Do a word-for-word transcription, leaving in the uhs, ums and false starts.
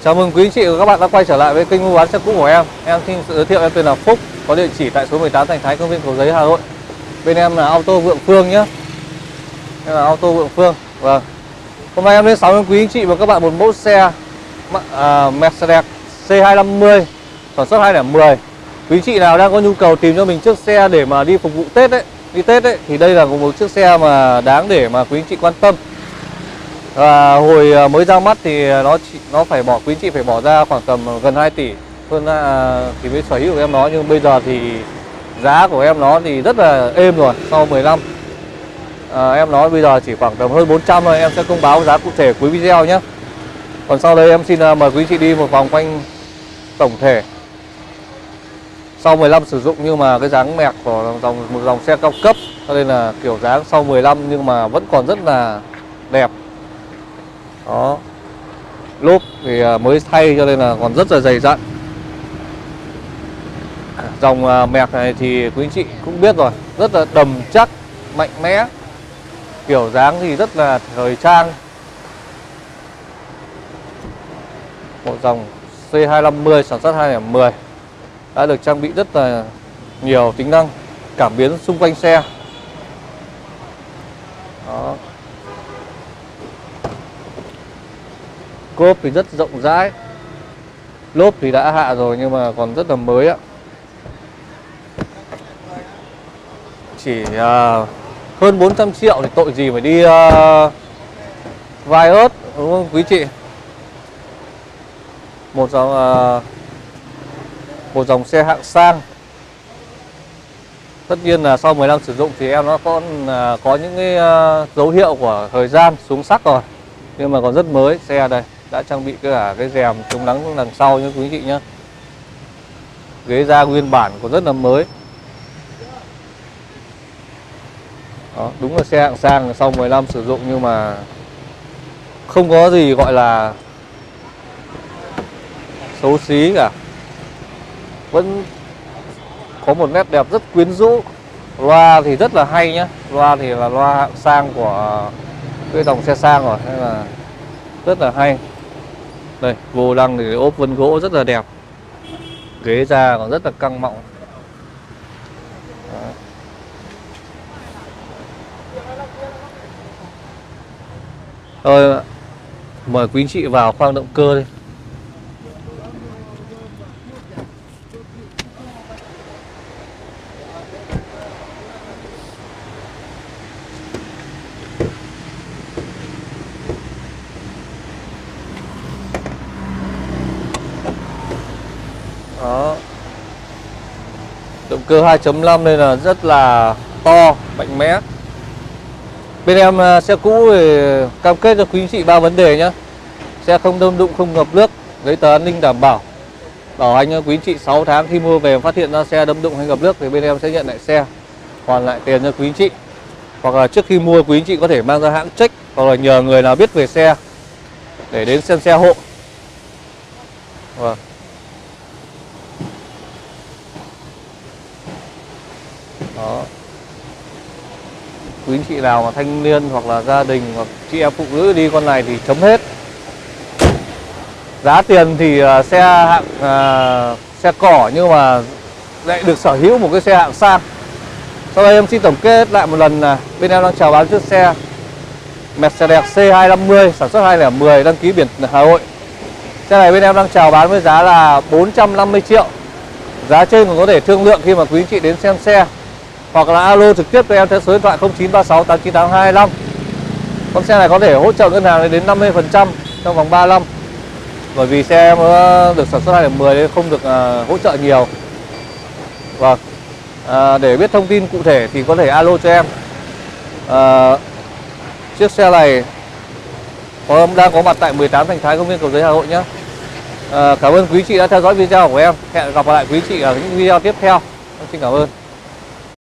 Chào mừng quý anh chị và các bạn đã quay trở lại với kênh mua bán xe cũ của em. Em xin tự giới thiệu, em tên là Phúc, có địa chỉ tại số mười tám Thành Thái, công viên Cầu Giấy, Hà Nội. Bên em là Auto Vượng Phương nhé. Em là Auto Vượng Phương. Vâng. Hôm nay em đến sắm với quý anh chị và các bạn một mẫu xe uh, Mercedes C hai năm mươi sản xuất hai không một không. Quý anh chị nào đang có nhu cầu tìm cho mình chiếc xe để mà đi phục vụ Tết đấy, đi Tết đấy, thì đây là một chiếc xe mà đáng để mà quý anh chị quan tâm. Và hồi mới ra mắt thì nó nó phải bỏ quý anh chị phải bỏ ra khoảng tầm gần hai tỷ hơn thì mới sở hữu của em nó, nhưng bây giờ thì giá của em nó thì rất là êm rồi. Sau mười năm à, em nó bây giờ chỉ khoảng tầm hơn bốn trăm thôi. Em sẽ thông báo giá cụ thể cuối video nhé. Còn sau đây em xin mời quý anh chị đi một vòng quanh tổng thể. Sau mười năm sử dụng nhưng mà cái dáng mẹc của dòng một dòng xe cao cấp, cho nên là kiểu dáng sau mười năm nhưng mà vẫn còn rất là đẹp. Đó, lốp thì mới thay cho nên là còn rất là dày dặn. Dòng mẹc này thì quý anh chị cũng biết rồi, rất là đầm chắc, mạnh mẽ, kiểu dáng thì rất là thời trang. Một dòng C hai năm mươi sản xuất hai không một không đã được trang bị rất là nhiều tính năng cảm biến xung quanh xe. Đó. Cốp thì rất rộng rãi. Lốp thì đã hạ rồi nhưng mà còn rất là mới ạ. Chỉ uh, hơn bốn trăm triệu thì tội gì phải đi uh, vai ớt, đúng không quý chị? Một dòng uh, một dòng xe hạng sang. Tất nhiên là sau mười năm sử dụng thì em nó có uh, có những cái uh, dấu hiệu của thời gian xuống sắc rồi, nhưng mà còn rất mới. Xe đây đã trang bị cả cái rèm chống nắng đằng sau nhé quý anh chị nhé. Ghế da nguyên bản còn rất là mới. Đó, đúng là xe hạng sang sau mười năm sử dụng nhưng mà không có gì gọi là xấu xí cả. Vẫn có một nét đẹp rất quyến rũ. Loa thì rất là hay nhé. Loa thì là loa hạng sang của cái dòng xe sang rồi, nên là rất là hay. Đây, vô lăng thì ốp vân gỗ rất là đẹp. Ghế da còn rất là căng mọng. Đó. Thôi, mời quý anh chị vào khoang động cơ đi. Đó. Động cơ hai chấm năm nên là rất là to, mạnh mẽ. Bên em xe cũ thì cam kết cho quý anh chị ba vấn đề nhé. Xe không đâm đụng, không ngập nước, giấy tờ an ninh đảm bảo. Bảo hành cho quý anh chị sáu tháng, khi mua về phát hiện ra xe đâm đụng hay ngập nước thì bên em sẽ nhận lại xe, hoàn lại tiền cho quý anh chị. Hoặc là trước khi mua quý anh chị có thể mang ra hãng check, hoặc là nhờ người nào biết về xe để đến xem xe hộ. Vâng. Đó. Quý anh chị nào mà thanh niên hoặc là gia đình hoặc chị em phụ nữ đi con này thì chấm hết. Giá tiền thì uh, xe hạng uh, xe cỏ nhưng mà lại được sở hữu một cái xe hạng sang. Sau đây em xin tổng kết lại một lần là bên em đang chào bán chiếc xe Mercedes C hai năm mươi sản xuất hai không một không, đăng ký biển Hà Nội. Xe này bên em đang chào bán với giá là bốn trăm năm mươi triệu. Giá trên còn có thể thương lượng khi mà quý anh chị đến xem xe, hoặc là alo trực tiếp cho em theo số điện thoại không chín ba sáu tám chín tám hai năm. Con xe này có thể hỗ trợ ngân hàng đến năm mươi phần trăm trong vòng ba năm. Bởi vì xe em được sản xuất hai không một không nên không được uh, hỗ trợ nhiều. Vâng. À, để biết thông tin cụ thể thì có thể alo cho em. À, chiếc xe này có đang có mặt tại mười tám Thành Thái, công viên Cầu Giấy, Hà Nội nhé. À, cảm ơn quý chị đã theo dõi video của em. Hẹn gặp lại quý chị ở những video tiếp theo. Xin cảm ơn.